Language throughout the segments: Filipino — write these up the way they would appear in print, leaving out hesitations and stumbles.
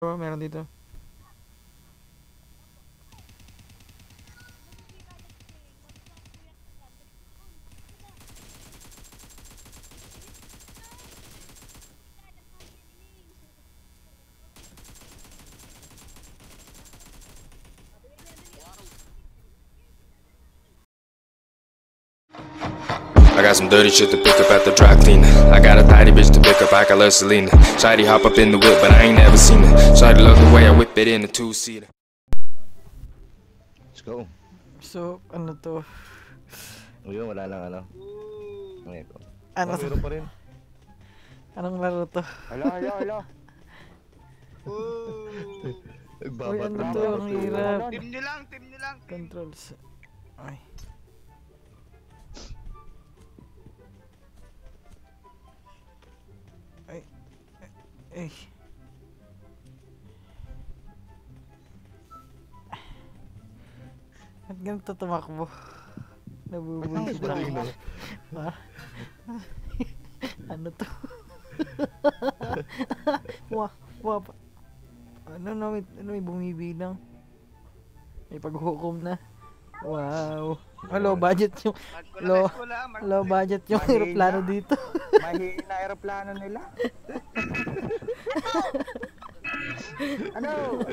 Meron dito. I got some dirty shit to pick up at the dry cleaner. I got a tidy bitch to pick up, I got love Selena. Shawty hop up in the whip, but I ain't never seen her. Shawty love the way I whip it in a two-seater. Let's go. So, ano to? Yun, wala lang ano. Ano to? Meron pa rin. Anong laro to? Hala. Uy, ano to? Ang hirap. Team nyo lang. Controls. Ay. Ay. Ba't ganito tumakbo? Nabubulis na ako. Ha? Ano to? Ano may bumibilang? May paghukom na. Wow. Low budget yung low budget yung aeroplano dito. Mahina aeroplano nila. Ano?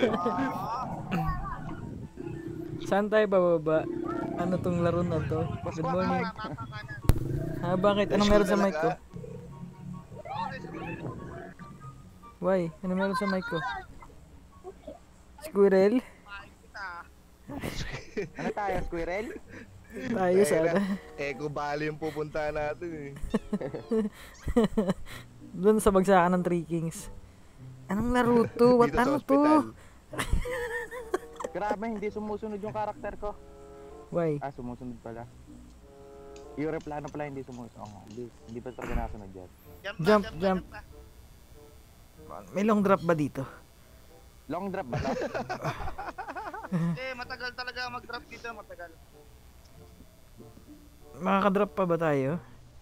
Saan tayo bababa? Ano tong laro na to? Good morning. Ha, bakit? Anong meron sa mic ko? Why? Ano meron sa mic ko? Squirrel? Ano tayo, squirrel? Tayo sana. Eco Valley yung pupunta natin eh. Doon sa bagsakan ng Three Kings. Anong laro to? What Dito sa ano ospital. to? Grabe, hindi sumusunod yung karakter ko. Why? Sumusunod pala. Yung aeroplano pala hindi sumusunod. Hindi pa talaga nasunod yan. Jump. May long drop ba dito? Long drop ba to? Matagal talaga mag-drop dito, matagal. Makakadrop pa ba tayo?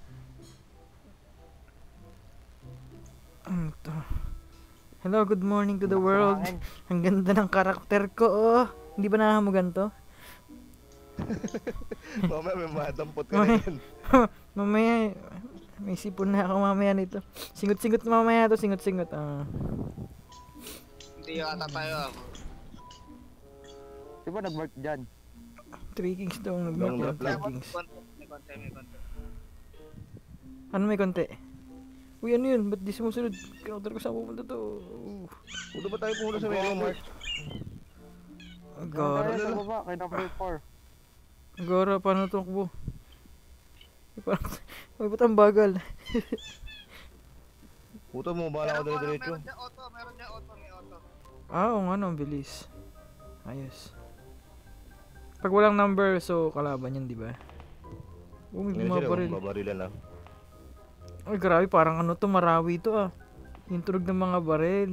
Ano to? Hello, good morning to the world. Ang ganda ng karakter ko, oh. Hindi ba nakahamugan to? Mamaya may madampot ka na yan. Mamaya, may sipon na ako mamaya nito. Singot-singot mamaya to, singot-singot. Hindi yata tayo. Di ba nag-work dyan? Three Kings daw ang nag-mark Long yan, drop lang. Three Kings. May konti. Ano may konti? Uy, ano yun? Ba't di sumusunod? Kinautar ko saan pupunta to? Puto ba tayo pumunta sa Melo Mark? Agara. Tayo sa baba, kay number 4. Agara, paano tukbo? May ba't ang bagal? Puto mo, bala ako diretso. Meron dyan auto, may auto. Oo nga no, ang bilis. Ayos. Pag walang number, so kalaban yan, di ba? May Ngayon mga sila, baril. babarilan na. Ay, grabe, parang ano to, Marawi to ah. Yung tunog ng mga baril.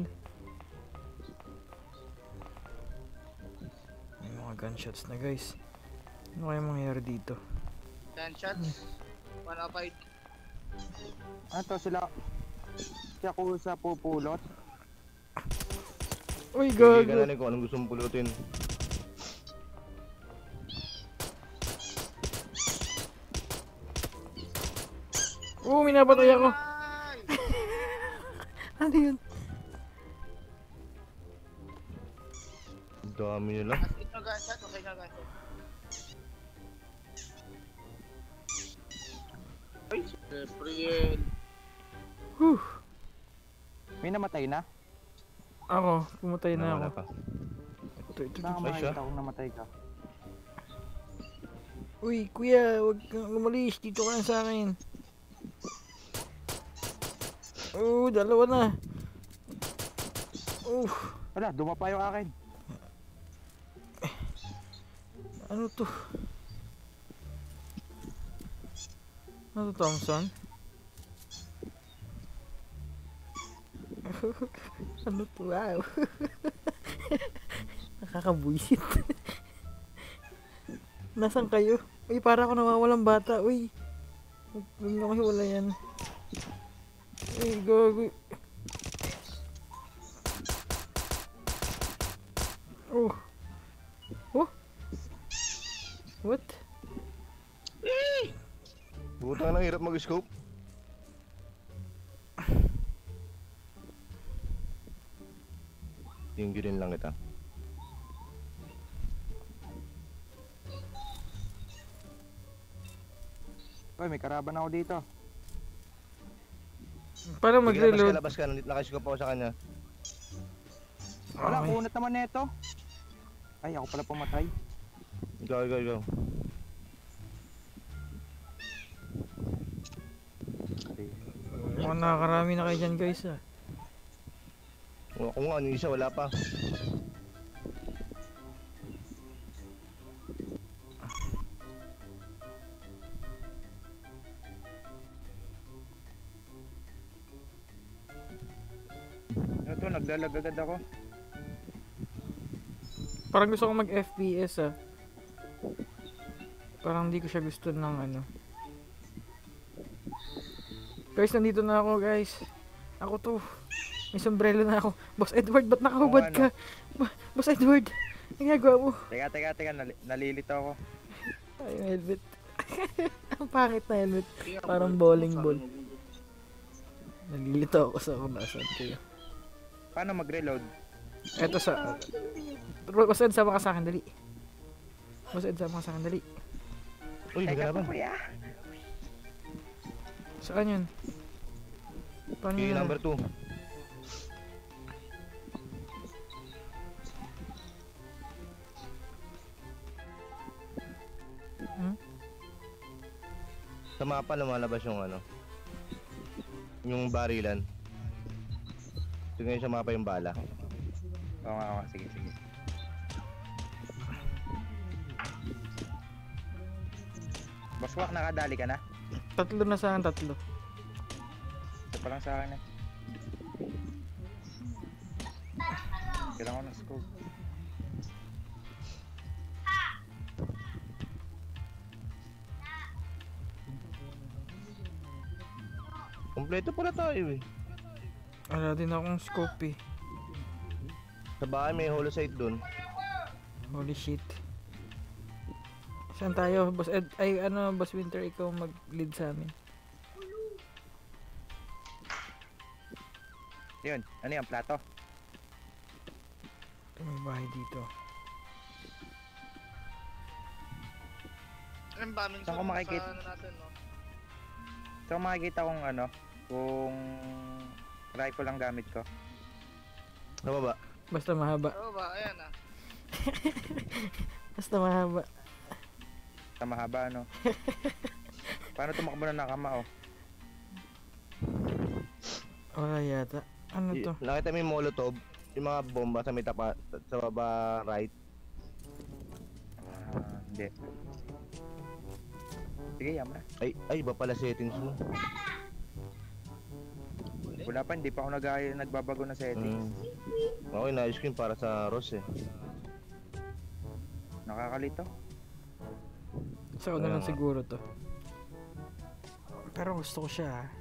May mga gunshots na guys. Ano kaya mangyayari dito? 10 shots. 105. Ano to sila? Siya ko sa pupulot. Uy, Sige ka gago. na kung anong gusto mong pulutin. Minapatay ako. Ay! Ano yun? Ang dami nila. As in, no gunshot, okay na gunshot. Ay, siyempre yun. Whew. May namatay na? Ako, pumatay na Wala ako. pa. Ito. Baka Ay, siya? makita kong namatay ka. Uy, kuya, wag kang umalis. Dito ka lang sa akin. Oh, dalawa na. Wala, dumapa yung akin. Ano to? Ano to, Thompson? Ano to? Wow. Nakakabuisit. Nasaan kayo? Uy, para ako nawawalang bata. Uy. Huwag nyo kayo wala yan. Uy, gago. Oh. Oh. What? Butang nang hirap mag-scope. Tinggirin lang kita. Uy, may karaban ako dito. Para Sige, mag-reload. labas ka. Nakascope ako sa kanya. Wala, Okay. kunat naman neto. Ay, ako pala pumatay. Ikaw. Mukhang nakakarami na kayo dyan guys ah. Ako nga, yung isa wala pa. Ano to, naglalag agad ako. Parang gusto ko mag FPS ah. Parang hindi ko siya gusto ng ano. Guys, nandito na ako guys. Ako to. May sombrero na ako. Boss Edward, ba't nakahubad Oo, ka? Boss Edward, ang ginagawa mo? Teka, nalilito ako. Ay, yung helmet. Ang pangit na helmet. Parang bowling ball. Nalilito ako sa kung nasaan kayo. Paano mag-reload? Eto sa... Boss Ed, sama ka sa akin, dali. Boss Ed, sama ka sa akin, dali. Uy, may kalaban. kuya. Saan yun? Paano Okay, yun? number 2. Hmm? Sa mapa lumalabas yung ano. Yung barilan. Tingnan sa mapa yung bala. Oo nga, sige. Boss Wak, nakadali ka na? Tatlo na sa akin, tatlo. Ito pa lang sa akin eh. Kailangan ko ng scope. Kompleto pala tayo eh. Wala din akong scope eh. Sa bahay may holo sight dun. Holy shit. Saan tayo? Boss Ed, ay ano, Boss Winter, ikaw mag-lead sa amin. Yun, ano yung plato? May bahay dito. Ang bombing Saan ko zone makikita? sa ano natin, no? So makikita kong ano, kung rifle ang gamit ko. Sa baba. Basta mahaba. Oo ba? Ayan ah. Basta mahaba. Sa mahaba ano. Paano tumakbo na nakama oh? Wala yata. Ano to? Nakita mo yung molotov? Yung mga bomba sa may tapa, sa baba right. Hindi. Sige, yama. Ay, iba pala settings mo. Wala pa, hindi pa ako nagbabago na settings. Okay, na-ice cream para sa Ross eh. Nakakalito. Sa una lang siguro to. Pero gusto ko siya ah.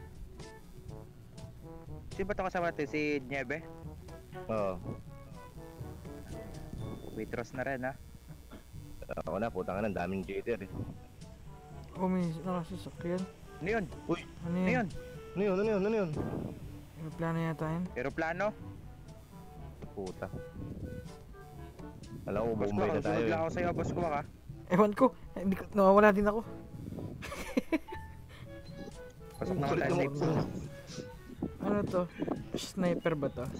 Sino ba ito kasama natin? Si Nieve? Oo. Waitress na rin ha. Ako na, putang na, daming jitter eh. Oh, may nakasasakyan. Ano yun? Uy, Ano Ano yun? yun? ano yun? Aeroplano yata yun. Aeroplano? Puta. Alam ko, Boss ko, Bombay na tayo susunod lang eh. ako sa'yo, boss ko ha. Ewan ko. Hindi ko, nawawala din ako. Pasok na ako Kulit tayo mo. safe. Ano to? Sniper ba to?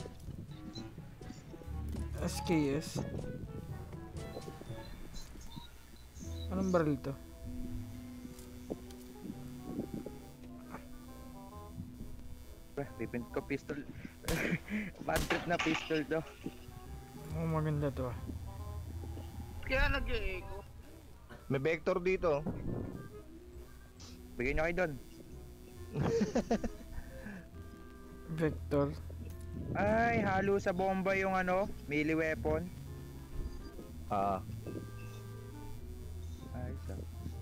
SKS. Anong baril to? Pipint ko pistol. Bad trip na pistol to. Oh, maganda to ah. Kaya nag-e-echo. May vector dito. Bigyan nyo kayo doon. Vector. Ay, halo sa bomba yung ano, melee weapon. Ah, Ay, sa.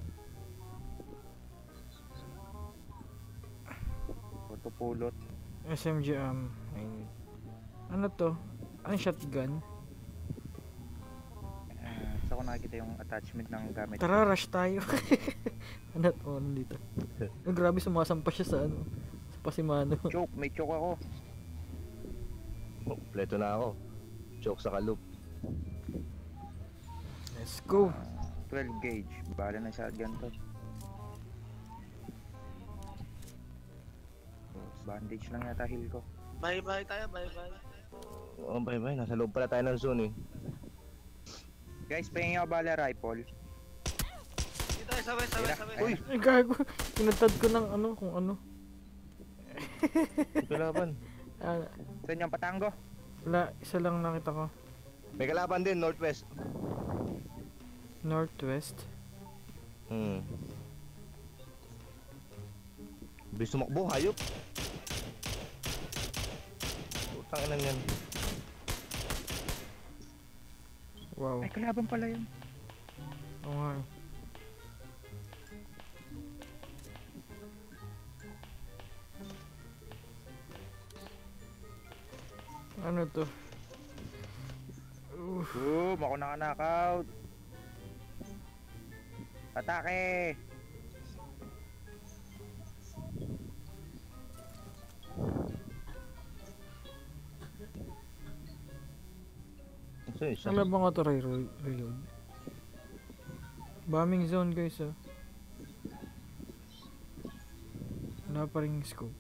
Pulot. SMG Ay, ano to? Ano shotgun? dito ko nakikita yung attachment ng gamit. Tara, rush tayo. Ano to? Nandito. Oh, grabe, sumasampa siya sa ano. Sa pasimano. Choke, may choke ako. Oh, kompleto na ako. Choke sa kalup. Let's go. 12 gauge. Bala na shotgun to. Bandage lang yata heal ko. Bye-bye tayo, bye-bye. Oh, bye. Nasa loob pala tayo ng zone eh. Guys, pahingin ako bala rifle. Dito tayo, sabay. Uy! Ay, gago. Kinatad ko ng ano, kung ano. May kalaban. Ah, Saan yung patango? wala, isa lang nakita ko. May kalaban din, northwest. Northwest. Bilis tumakbo, hayop. Putang ina yan. Wow. Ay, kalaban pala yun. Oo nga. Eh. Ano to? Boom! Ako naka-knockout. Atake! Ito isa. Wala ba nga to reload? Bombing zone guys ah. Wala pa rin scope.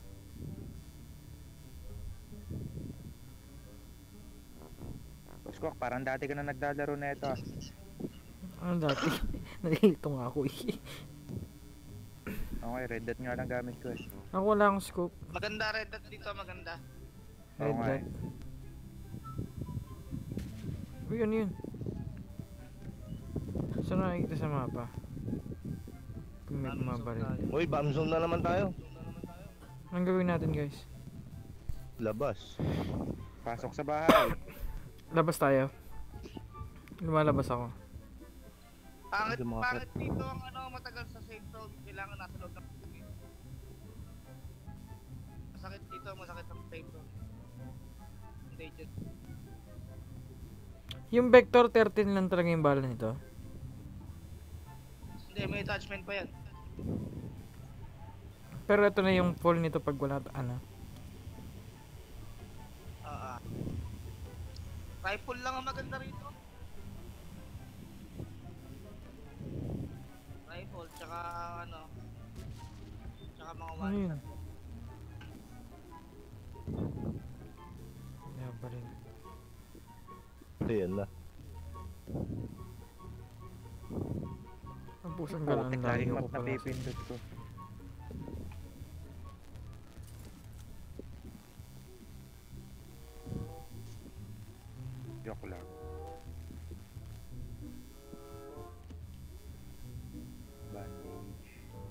Squawk, parang dati ka na naglalaro na ito ah. Ano dati? Nalilito nga ako eh. Okay, red dot nga lang gamit ko eh. Ako wala akong scope. Maganda red dot dito, maganda. Red Oo nga dot. Uy, ano yun? Saan nakikita sa mapa? Kung may bumabaril. Uy, bomb zone na naman tayo. Anong gawin natin guys? Labas. Pasok sa bahay. Labas tayo. Lumalabas ako. Pangit, Hindi mga pangit dito ang ano, matagal sa safe zone. Kailangan nasa loob ng game. Masakit dito, masakit ang safe zone. Hindi dyan. Yung Vector 13 lang talaga yung bala nito. Hindi, may attachment pa yan. Pero ito na yung full nito pag wala ano. Rifle lang ang maganda rito. Rifle, tsaka ano. Tsaka mga Ano one. yun? Yeah, baril. Ito yan na. Ang pusang galang Putik, layo laging ko map na pala. pipindot ko. Joke lang. Bandage.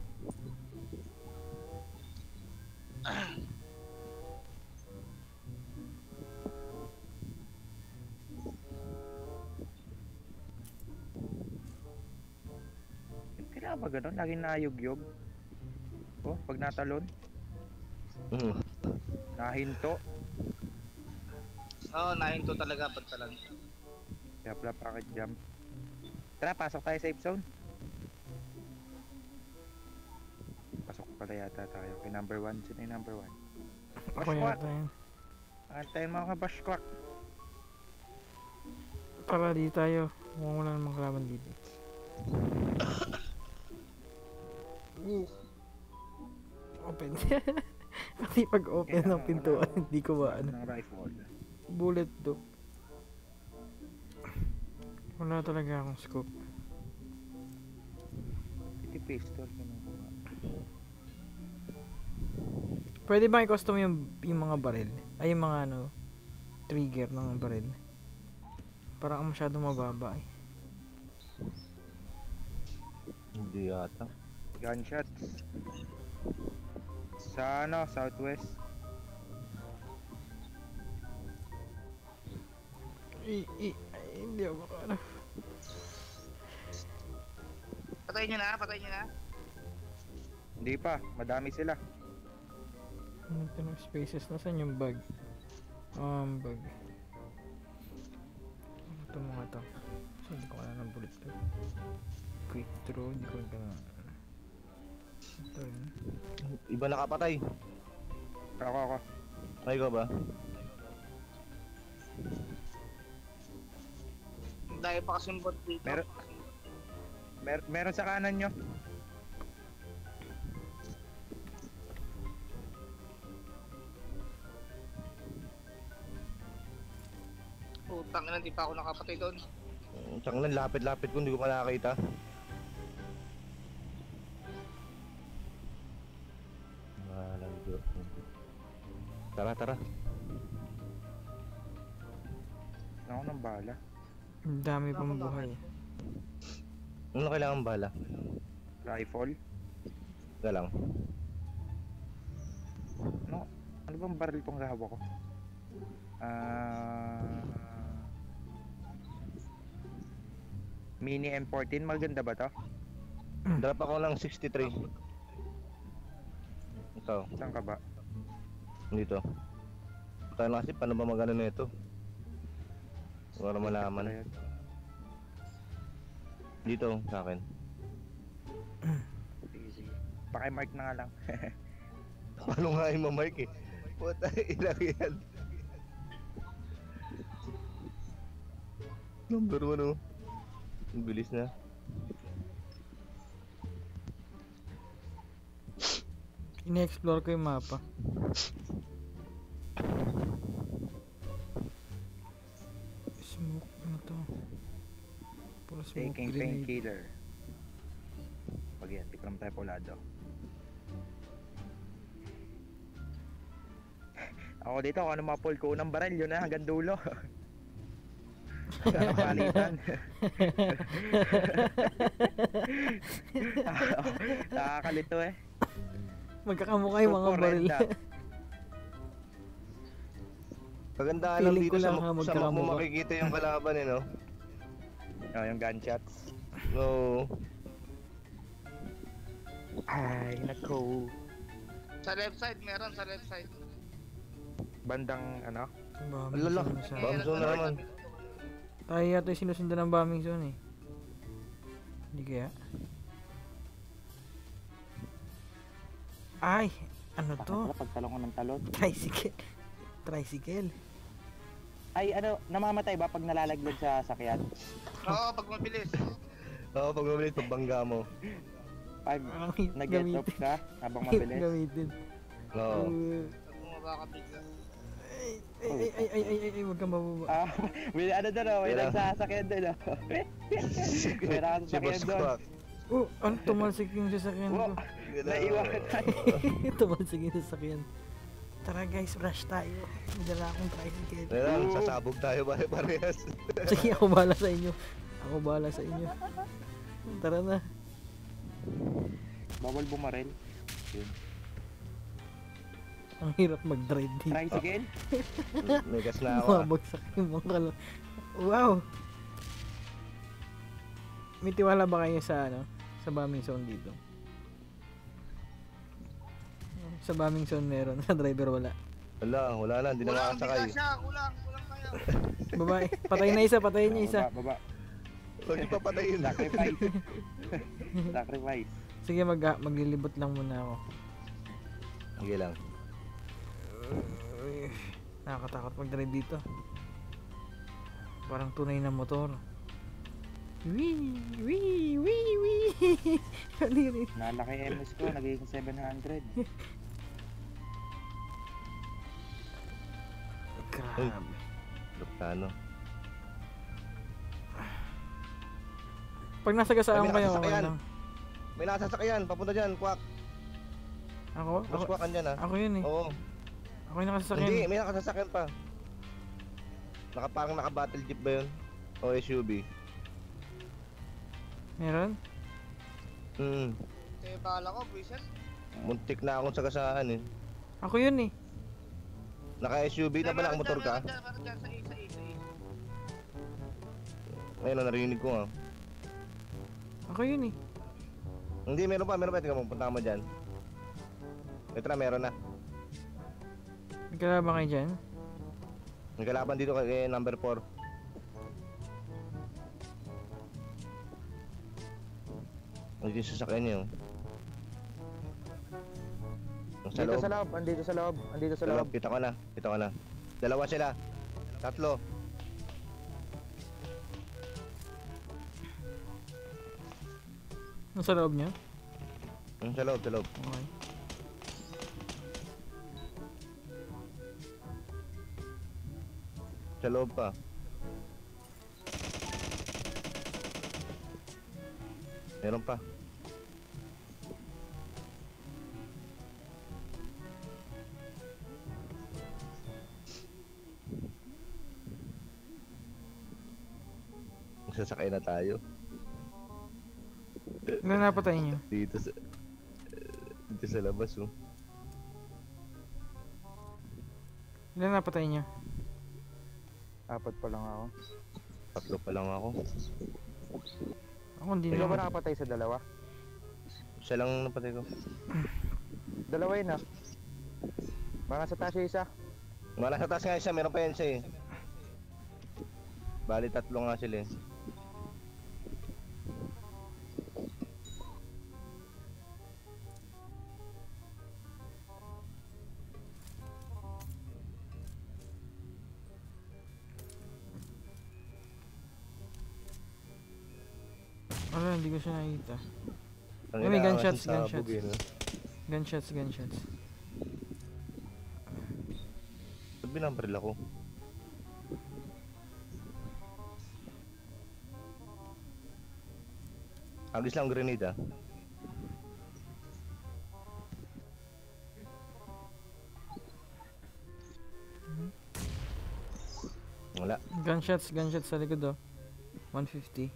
Kailangan ba ganun? Laging nayugyog? Oh, pag natalon, nahinto. Oo, nahinto talaga pag talang. Kaya pala packet jump. Tara, pasok tayo sa safe zone. Pasok pala yata tayo. Kay number 1. Sino yung number 1? Ako yata yun. Antayin mo ka, Bashquak. Tara, di tayo. Mukhang wala namang kalaban dito. Open. Pati pag open ng pintuan, hindi ko ba ano. Ng rifle. Bullet do. Wala talaga akong scope. Iti pistol. Kinukuha. Pwede ba i-custom yung mga baril? Ay, yung mga ano, trigger ng baril. Parang masyado mababa eh. Hindi yata. Gunshots. Sa ano, southwest. Ay, hindi ako ano. Patayin nyo na, patayin nyo na. Hindi pa, madami sila. Ano ito ng spaces? Nasaan yung bag? Bag. Ito mga to. Hindi ko kailangan ng bullet to. Quick throw, hindi ko kailangan. Ito yun. Iba nakapatay. Ako. Ay, ikaw ba? Dahil pa kasing bot dito. Meron sa kanan nyo. Putang ina, di pa ako nakapatay doon. Tsaka lang, lapit-lapit ko, hindi ko pa nakakita. Malanggo. Tara. Ako ng bala. Ang dami pang buhay. Ano kailangan bala? Rifle. Ika lang. Ano bang baril tong hawak ko? Mini M14, maganda ba to? Drop ako ng 63. Ikaw, Saan ka ba? dito. Tayo na kasi, paano ba magano na ito? Para malaman. Dito, sa akin. Sige. Pakimark na nga lang. Paano nga yung mamark eh? Puta, ilang yan. Number 1 oh. Ang bilis na. Ine-explore ko yung mapa. Smoke, ano to? Puro smoke Taking grenade. painkiller. Pag yan, di ko naman tayo polado. Ako dito, kung ano mga pull ko unang baril, yun na, hanggang dulo. Nakapalitan. Nakakalito eh. Magkakamukha yung mga Super baril. red dot. Kagandahan lang Feeling dito ko sa, lang ha, sa map mo magkakamukha. makikita yung kalaban eh, no? Oh, yung gunshots. No. Ay, nako. Sa left side, meron sa left side. Bandang ano? Bombing Alala, zone siya. bomb zone na naman. Tayo yata yung sinusundan ng bombing zone eh. Hindi kaya? Ay! Ano to? Pagtalong ko ng talon. Tricycle. Ay, ano, namamatay ba pag nalalaglag sa sakyan? Oo, pag mabilis. Oo, pag mabilis, pagbangga mo. Pag Pangit nag-get off gamitin. ka habang mabilis? Gamitin. Oo. Bumaba ka bigla. Ay, huwag kang mababa. Ah, may ano doon oh, may Kailangan- nagsasakyan doon oh. May nakasasakyan Si Boss doon. Quack. Oh, ano tumalsik yung sasakyan ko? Wow, naiwan tayo. Tumalsik yung sasakyan. Tara guys, rush tayo. May dala akong tricycle. Kaya lang, sasabog tayo parehas. Sige, ako bahala sa inyo. Ako bahala sa inyo. Tara na. Bawal bumaril. Ang hirap mag-drive dito. Tricycle? May gas na ako. ah. Mabagsak yung mga Wow! May tiwala ba kayo sa ano? Sa bombing zone dito? Sa bombing zone meron, sa driver wala. Wala na, hindi na Kulang, makasakay. hindi siya. Kulang kaya. Babae, patay na isa, patayin niya isa. Baba. Huwag niyo papatayin. Sacrifice. Sacrifice. Sige, maglilibot lang muna ako. Sige lang. Nakakatakot mag-drive dito. Parang tunay na motor. Wee! Wee! Wee! Wee! Kanina. Nalaki MS ko, nagiging 700. Grabe. Ano? Pag nasa gasaan May kayo, okay nakasasakyan. lang. May nakasasakyan, papunta dyan, Quack. Ako? Boss Quack, andyan ah. Ako yun eh. Oo. Ako yung nakasasakyan. Hindi, may nakasasakyan pa. Parang naka-battle jeep ba yun? O SUV? Meron? Kaya bala ko, Brisel. Muntik na akong sagasaan eh. Ako yun eh. Naka-SUV na ba nakamotor ka? Meron dyan, sa A. Ayun, narinig ko nga. Ako yun eh. Hindi, meron pa. Tingnan mo, punta mo dyan. Ito na, meron na. May kalaban kayo dyan? May kalaban dito kay number 4. Hindi yung sasakyan niyo. Sa Dito loob. sa loob, andito sa loob, andito sa Sa loob. loob, kita ko na. Kita ko na. Dalawa sila. Tatlo. Nasa loob niya? Sa loob, sa loob. Okay. Sa loob pa. Meron pa. Sasakay na tayo. Ilan napatay niyo? Dito sa labas oh. Ilan napatay niyo? 4 pa lang ako. Tatlo pa lang ako. Ako hindi Ikaw ba naman. nakapatay sa dalawa? Siya lang napatay ko. Dalawa yun ah. Baka nasa taas yung isa. Mga nasa taas nga isa, meron pa yan siya eh. Bali tatlo nga sila eh. Wala, hindi ko siya nakikita. Ang May inaangas gunshots, yung sabog, gunshots. eh, no? Gunshots. Ba't binambaril ako? Agis lang grenade ah. Wala. Gunshots sa likod oh. 150.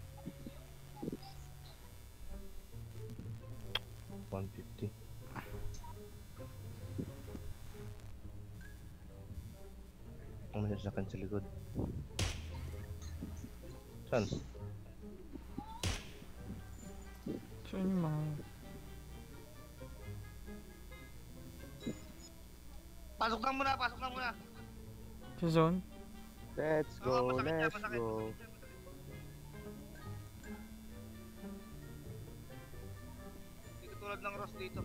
150. Ang masasakan sa likod. Saan? Saan yung mga... Pasok na muna. Sa zone? Let's Oo, go, masakit yan, let's masakit. go. Dito tulad ng Ross dito.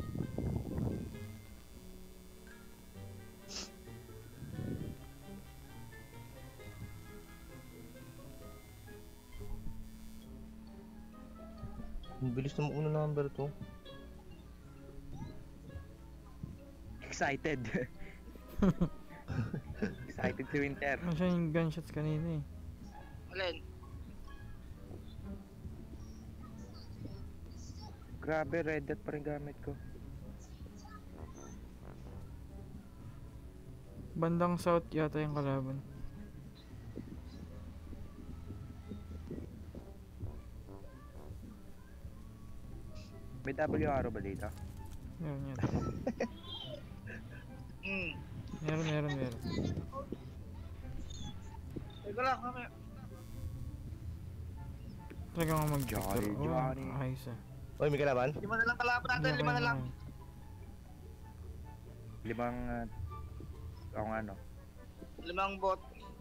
Ang bilis na mauna number to. Excited. Excited si Winter. Nasaan yung gunshots kanina eh. Alin? Grabe, red dot pa rin gamit ko. Bandang south yata yung kalaban. May WR ba dito? Meron yan. Meron. Teka lang, mamaya. Talaga nga mag-victor. Johnny. Ayos ah. Oy, may kalaban? 5 na lang kalaban natin, 5 na lang. 5 ako nga no. 5 bot.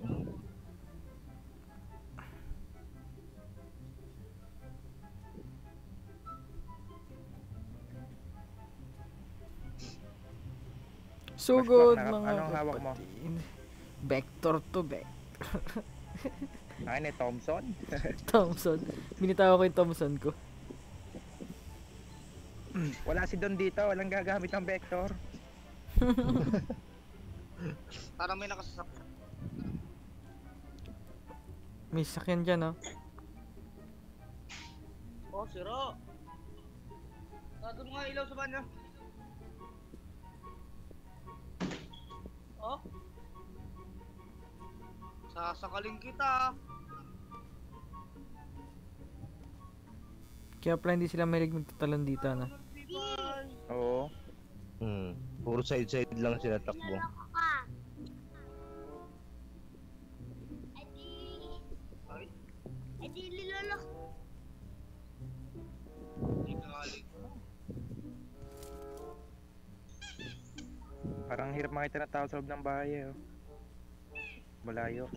So Mas good bak- mga anong hawak mo? kapatid. Vector to Vector. Akin eh, Thompson. Thompson. Binitawa ko yung Thompson ko. Wala si Don dito, walang gagamit ng vector. Parang may nakasasakyan. May sakyan dyan oh. Oh, siro. Tato mo nga ilaw sa banyo. Oh. Sasakaling kita. Kaya pala hindi sila mahilig magtatalon dito na. Oo. Puro side lang sila takbo. Ay, Edi lilolo. hindi galing. Parang hirap makita na tao sa loob ng bahay eh. Oh. Malayo.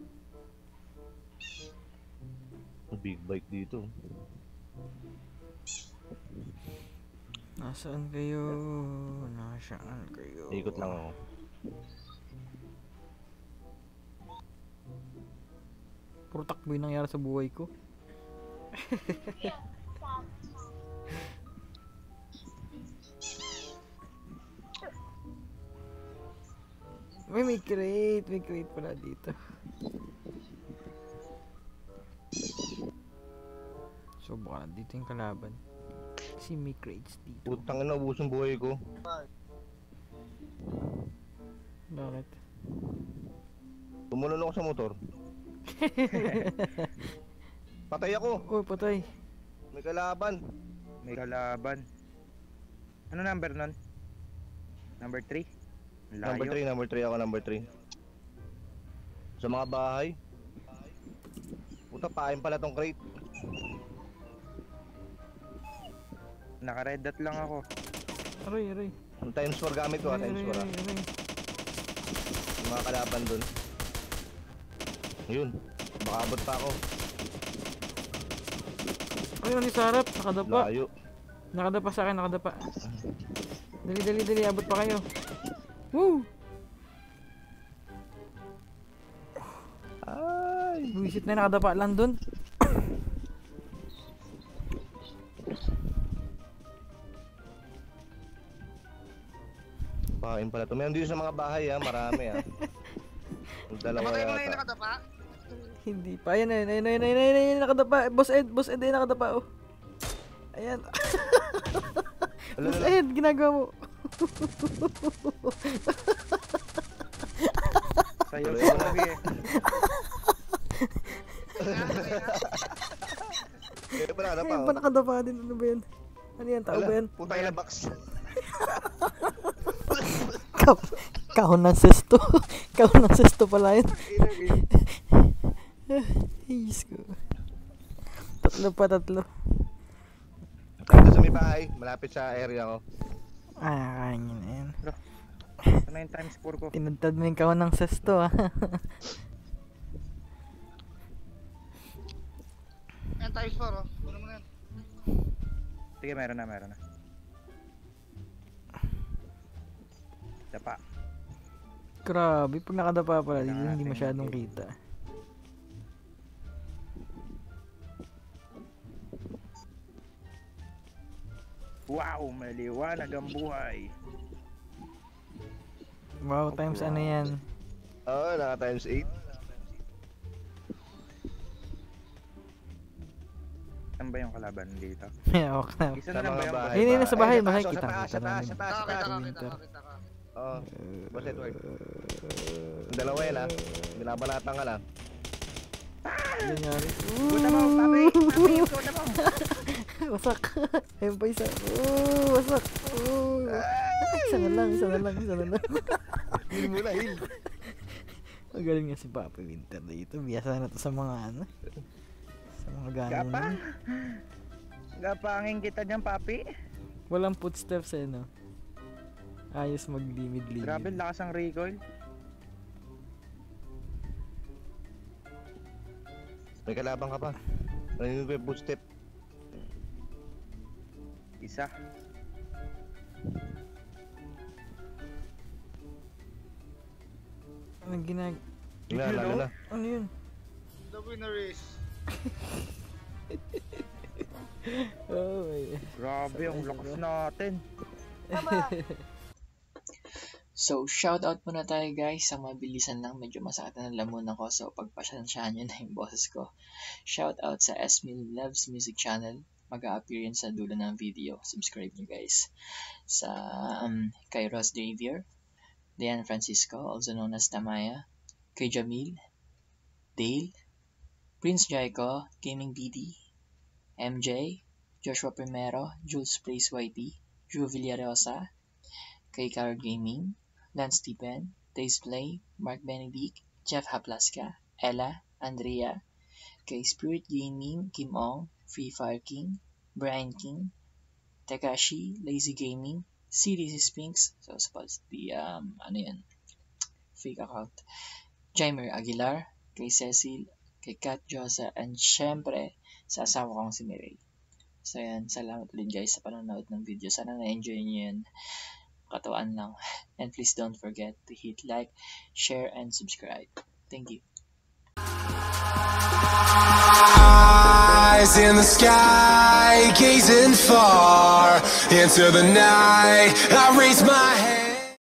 Big bike dito. Nasaan kayo? Nasaan kayo? Ikot lang ako. Puro takbo yung nangyari sa buhay ko. May crate pala dito. So baka dito yung kalaban. Kasi may crates dito. Putang ina, ubus yung buhay ko. Bakit? Tumulan ako sa motor. Patay ako. Oh, patay. May kalaban. May kalaban. Ano number nun? Number 3? Number 3 ako, number 3. Sa mga bahay. Puta, pain pala tong crate. Naka-red dot lang ako. Aray. Ang times 4 gamit ko, times 4 ah. Yung mga kalaban dun. Yun, baka abot pa ako. Ay, ano sa harap? Nakadapa. Layo. Nakadapa sa akin, nakadapa. Dali, abot pa kayo. Woo! Ay! Buisit na nakadapa lang dun. Pain pala to. Meron dito sa mga bahay ah, marami ah. Dalawa Namatay mo na yung yata. nakadapa? Hindi pa. Ayan, nakadapa. Boss Ed, ay nakadapa, oh. Ayan. Boss Ed, ginagawa mo. Sa'yo sa gabi eh. Kaya pa na Ayan pa, nakadapa din. Ano ba yan? Ano yan? Tao ba yan? Putang ina box. Kahon ng sesto. Kahon ng sesto pala yun. Ayos ko. Tatlo. Dito sa may bahay, malapit sa area ko. Kakain yun na yan. Ano yung times 4 ko? Tinadtad mo yung kahon ng sesto, ah. Yan, times 4 oh. Kunin mo na yan. Sige, meron na. Dapa. Grabe, pag nakadapa pala, Kailangan hindi natin masyadong i- kita. Wow, maliwanag ang buhay. Wow, times ano yan? Oo, naka times 8. Saan ba yung kalaban dito? May hawak na. Isa Sa na lang ba mga yung bahay. Hindi, nasa bahay, Ay, bahay. sa Kita, taas, sa taas, kita sa taas, sa taas. Nakakita ka. Oo. Boss Edward. Dalawa yan ah. Binabanatan ka lang. Yan nga rin. Kuna mo, papi! Papi, kuna mo! Wasak. Ayun pa isa. Wasak. Isa na lang. Heal muna, heal. Magaling nga si Papa Winter dito. Biyasa na to sa mga ano. Sa mga ganun. Gapa? Gapangin kita dyan, papi. Walang footsteps eh, no? Ayos maglimid-limid. Grabe, lakas ang recoil. May kalabang ka pa. Narinig ko yung footstep. Isa. Anong Lalo na. Ano yun? The winner is... Oh my. Grabe, ang lakas natin. So, shoutout muna tayo guys sa mabilisan lang. Medyo masakit na lamon ako. So, pagpasensyahan nyo na yung boses ko. Shoutout sa Esmil Loves Music Channel. Mag-a-appear yun sa dulo ng video. Subscribe nyo guys. Sa kay Ross Davier, Diane Francisco, also known as Tamaya, kay Jamil, Dale, Prince Jaico, Gaming BD, MJ, Joshua Primero, Jules Plays YT, Drew Villarosa, kay Car Gaming, Lance Stephen, Days Play, Mark Benedict, Jeff Haplaska, Ella, Andrea, kay Spirit Gaming, Kim Ong, Free Fire King, Brian King, Tekashi, Lazy Gaming, CDC Spinks, so supposed to be, fake account, Jaimer Aguilar, kay Cecil, kay Kat Josa, and syempre, sa asawa kong si Mireille. So yan, salamat ulit guys sa panonood ng video. Sana na-enjoy nyo yun. Katawan lang. And please don't forget to hit like, share, and subscribe. Thank you. Eyes in the sky, gazing far into the night. I raise my hand.